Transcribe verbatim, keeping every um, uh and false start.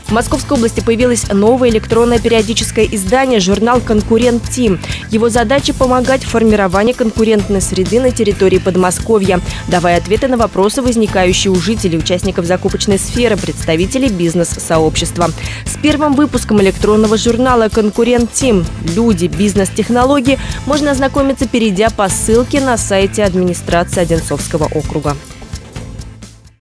В Московской области появилось новое электронное периодическое издание «Журнал «Конкурент Тим». Его задача – помогать в формировании конкурентной среды на территории Подмосковья, давая ответы на вопросы, возникающие у жителей, участников закупочной сферы, представителей бизнес-сообщества. С первым выпуском электронного журнала «Конкурент Тим. Люди, бизнес, технологии» можно ознакомиться, перейдя по ссылке на сайте администрации Одинцовского округа.